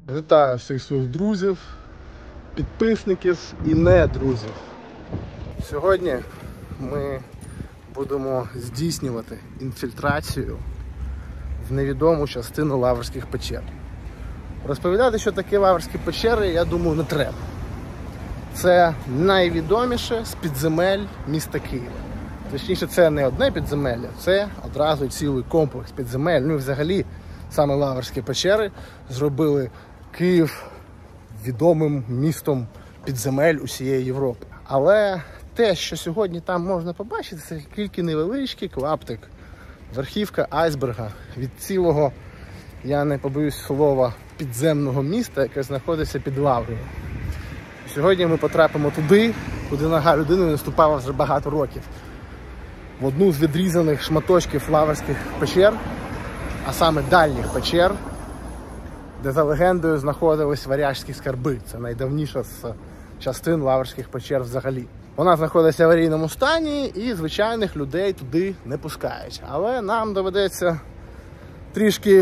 Вітаю всіх своїх друзів, підписників і не друзів. Сьогодні ми будемо здійснювати інфільтрацію в невідому частину Лаврських печер. Розповідати, що таке Лаврські печери, я думаю, не треба. Це найвідоміше з підземель міста Києва. Точніше, це не одне підземелля, це одразу цілий комплекс підземель. Ну і взагалі саме Лаврські печери зробили Київ відомим містом підземель усієї Європи. Але те, що сьогодні там можна побачити, це тільки невеличкий клаптик, верхівка айсберга від цілого, я не побоюсь слова, підземного міста, яке знаходиться під Лаврою. Сьогодні ми потрапимо туди, куди нога людини не ступала вже багато років. В одну з відрізаних шматочків Лаврських печер, а саме дальніх печер, де за легендою знаходились варяжські скарби. Це найдавніша з частин Лаврських печер взагалі. Вона знаходиться в аварійному стані і звичайних людей туди не пускають. Але нам доведеться трішки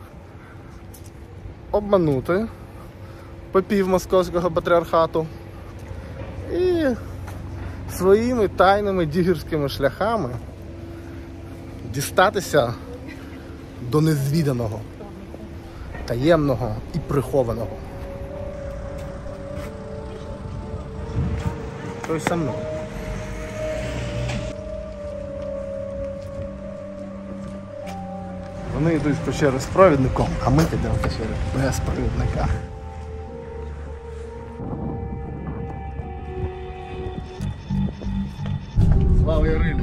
обманути попів московського патріархату і своїми тайними дігерськими шляхами дістатися до незвіданого, таємного і прихованого. Той со мною. Вони йдуть в печеру з провідником, а ми підемо в печеру без провідника. Слава Ярилі!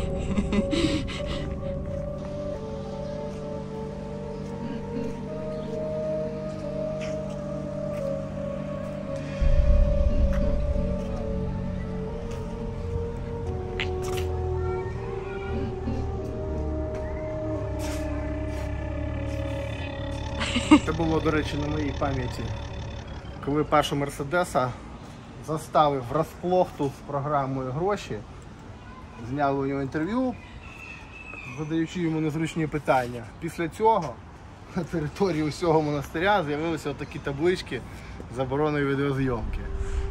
Це було, до речі, на моїй пам'яті, коли Пашу Мерседеса заставив врасплох тут з програмою «Гроші». Зняли у нього інтерв'ю, задаючи йому незручні питання. Після цього на території усього монастиря з'явилися такі таблички з забороною відеозйомки.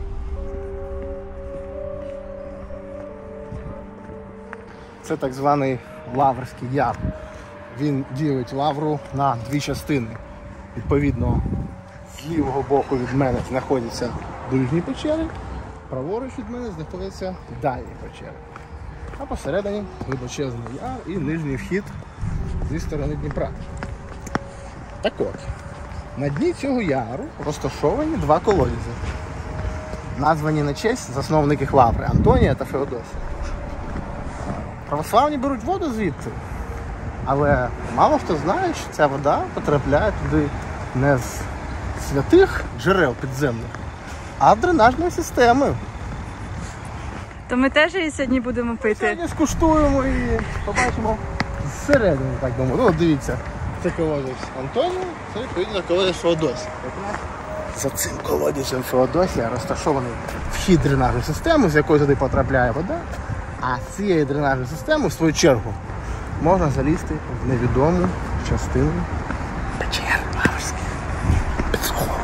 Це так званий Лаврський яр. Він ділить Лавру на дві частини. Відповідно, з лівого боку від мене знаходяться ближні печери, праворуч від мене знаходяться дальні печери. А посередині глибочезний яр і нижній вхід зі сторони Дніпра. Так от, на дні цього яру розташовані два колодязі, названі на честь засновників Лаври – Антонія та Феодосія. Православні беруть воду звідти, але мало хто знає, що ця вода потрапляє туди не з святих джерел підземних, а з дренажної системи. То ми теж її сьогодні будемо пити? Сьогодні скуштуємо і побачимо зсередини, так би мовити. Ну, дивіться, це колодязь Антонія, це відповідно колодязь Феодосія. За цим колодязем Феодосія розташований вхід дренажної системи, з якої туди потрапляє вода, а з цієї дренажної системи, в свою чергу, можна залізти в невідому частину печер Лаврських. Підслуховуємо.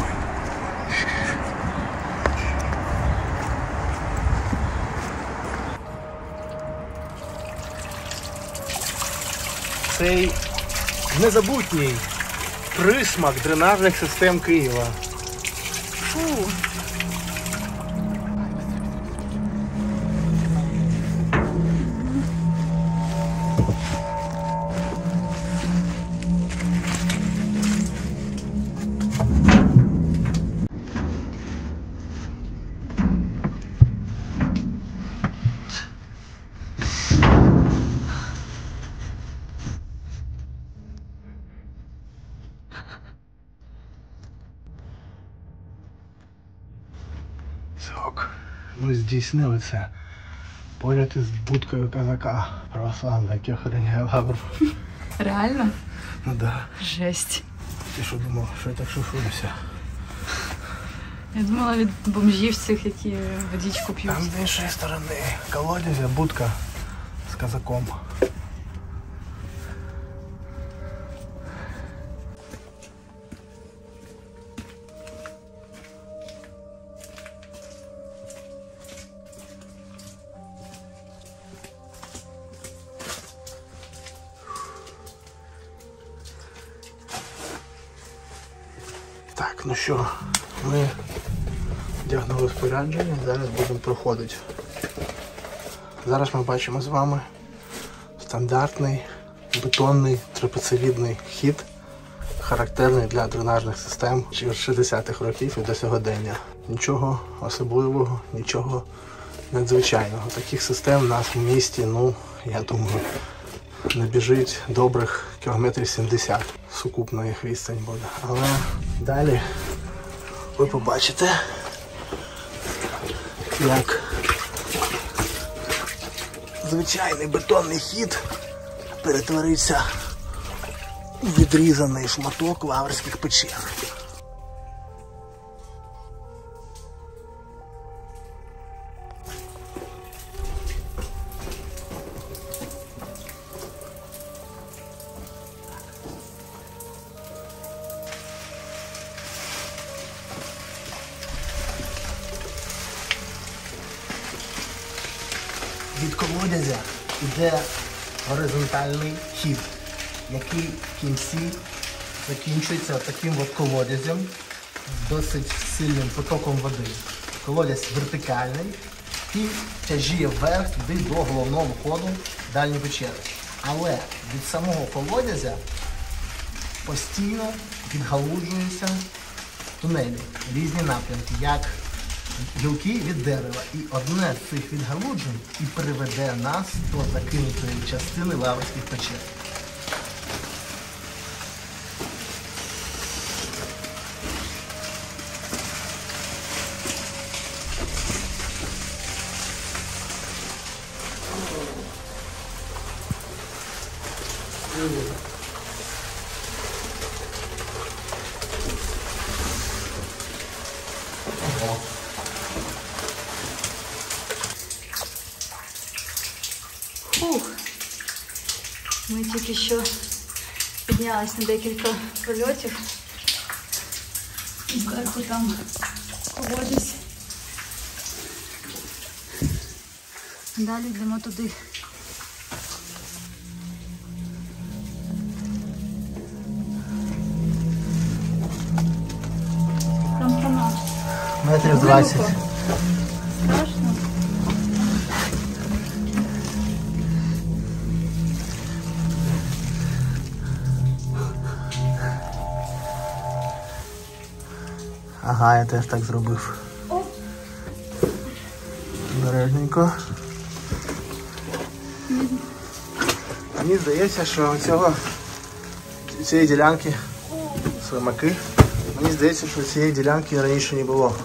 Цей незабутній присмак дренажних систем Києва. Фу. Сок. Ми здійснили це поряд із будкою казака православного, який охороняє Лавру. Реально? Ну да. Жесть. Ти що думав, що я так шуфуюся? Я думала від бомжів цих, які водичку п'ють. Там з іншої сторони колодязя, будка з казаком. Так, ну що, ми вдягнули спорядження, зараз будемо проходити. Зараз ми бачимо з вами стандартний бетонний трапецевідний хід, характерний для дренажних систем з 60-х років і до сьогодення. Нічого особливого, нічого надзвичайного. Таких систем в нас в місті, ну, я думаю, набіжить добрих кілометрів 70. Сукупна їх відстань буде. Але далі ви побачите, як звичайний бетонний хід перетвориться у відрізаний шматок Лаврських печер. Від колодязя йде горизонтальний хід, який в кінці закінчується таким от колодязем з досить сильним потоком води. Колодязь вертикальний і тяжіє вверх туди до головного входу дальньої печери. Але від самого колодязя постійно відгалуджуються тунелі, різні напрямки, як гілки від дерева. І одне з цих відгалуджень і приведе нас до закинутої частини Лаврських печер. Фух. Ми тільки що піднялись на декілька польотів. Зверху там колодязь. Далі йдемо туди. Там канал. Метрів 20. Страшно. Ага, я теж так зробив. Обережненько. Мені здається, що цієї ділянки слимаки. Мені здається, що цієї ділянки раніше не було.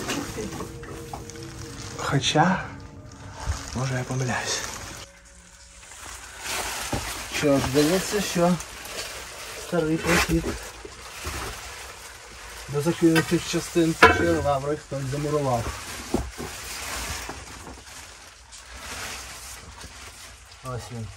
Хоча, може я помиляюсь. Що, здається, що старий прохід до закинутих частин печери Лаври хтось замурував. Ось він.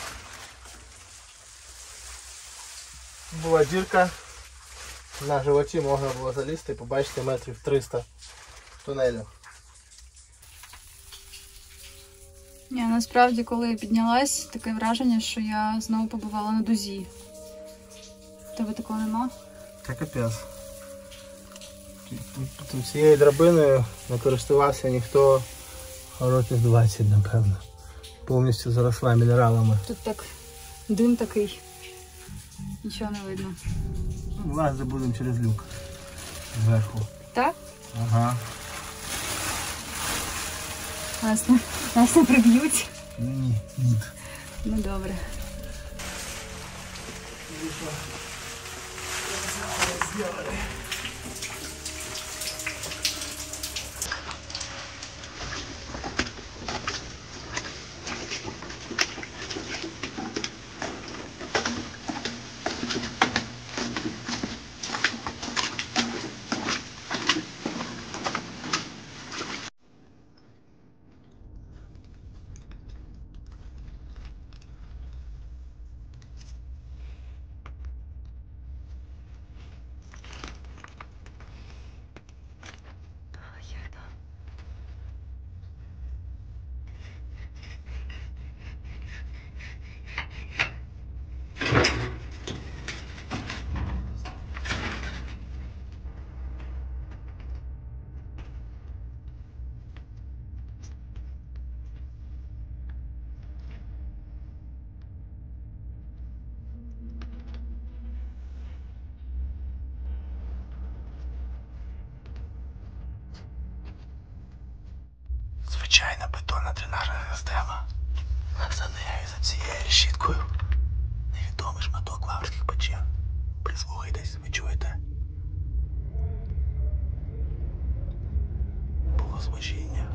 Була дірка, на животі можна було залізти і побачити метрів 300 тунелю. Ні, насправді, коли я піднялась, таке враження, що я знову побувала на дузі. Тебе такого нема? Це капець. Цією драбиною не користувався ніхто років 20, напевно. Повністю заросла мінералами. Тут так дим такий. Нічого не видно. Лазити будемо через люк. Зверху. Так? Ага. Нас не приб'ють? Ні, ні. Ну добре. бетонна дренажна система. А за нею, за цією щіткою, невідомий шматок лаврських печер. Прислухайтесь, ви чуєте? Було звучіння.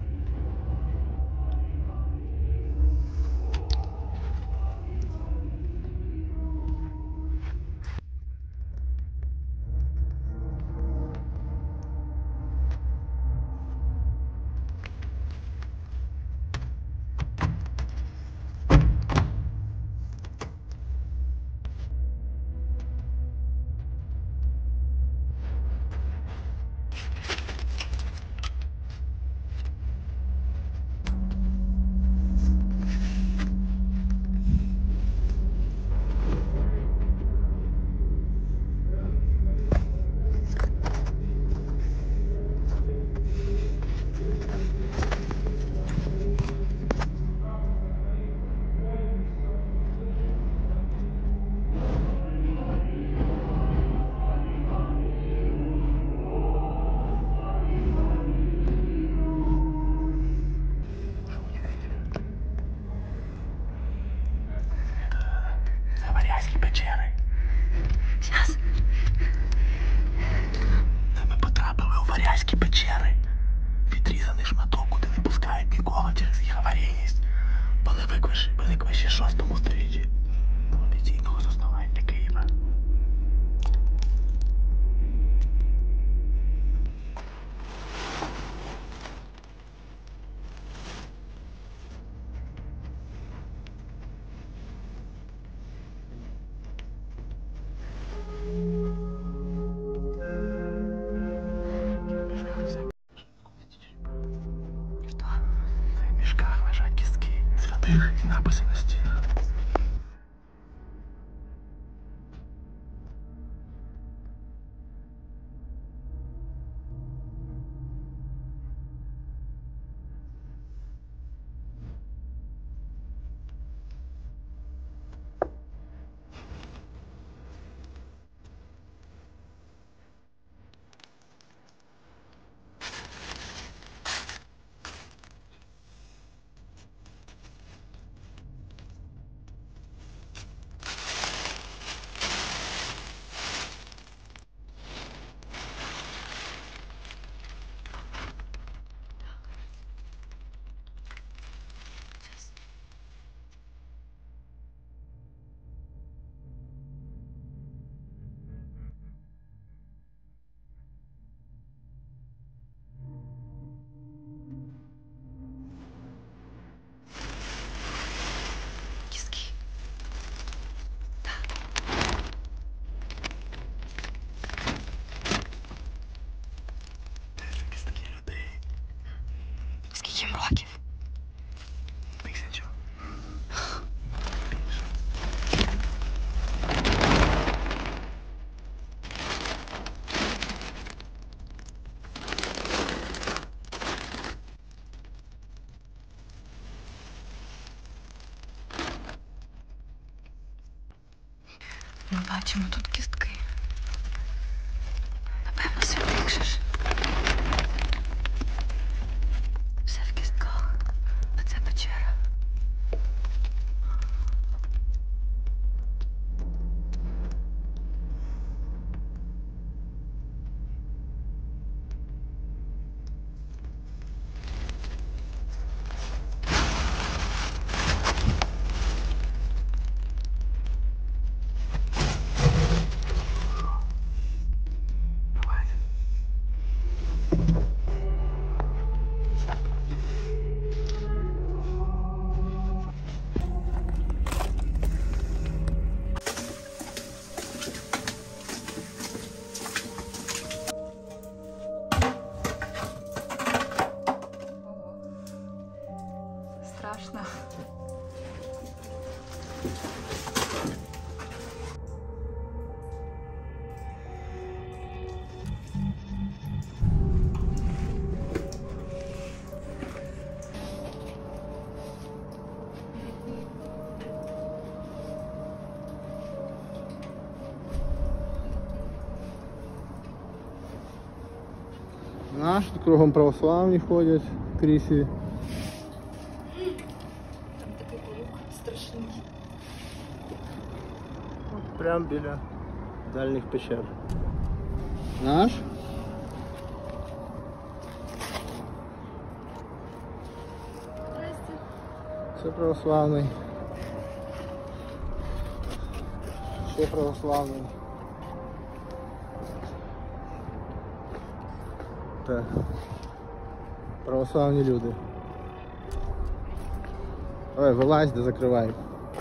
Печери. Зараз. Ми потрапили у Варязькі печери. Відрізаний шматок, куди не пускають нікого через їх аварійність. Були виквиші ще 6 сторіччі до офіційного заснування Києва. В мішках лежать кістки святих і написи на стінах. Скільки їм років? Тисячу. Більше. Ми бачимо тут кістки. Напевно, святих же ж. Все в кістках. А це печера. Страшно. Наш кругом православні ходять крісі. прямо біля дальніх печер. Наш? Це православний. Ще православний. Так. Православні люди. Ой, вилазь, да закривай.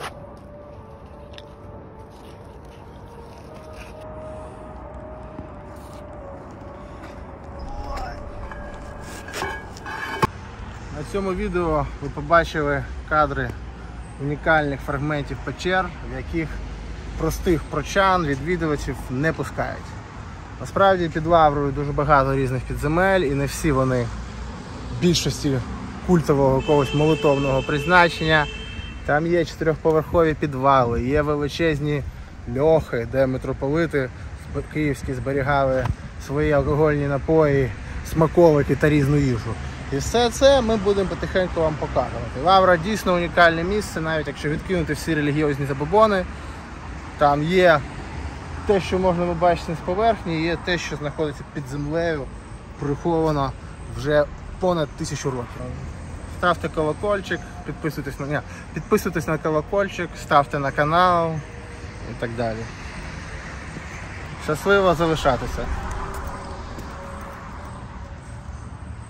На цьому відео ви побачили кадри унікальних фрагментів печер, в яких простих прочан, відвідувачів не пускають. Насправді під Лаврою дуже багато різних підземель, і не всі вони в більшості культового якогось молитовного призначення. Там є 4-поверхові підвали, є величезні льохи, де митрополити київські зберігали свої алкогольні напої, смаколики та різну їжу. І все це ми будемо потихеньку вам показувати. Лавра дійсно унікальне місце, навіть якщо відкинути всі релігіозні забобони. Там є те, що можна побачити з поверхні, є те, що знаходиться під землею, приховано вже понад 1000 років. Ставте колокольчик, підписуйтесь на колокольчик, ставте на канал і так далі. Щасливо залишатися!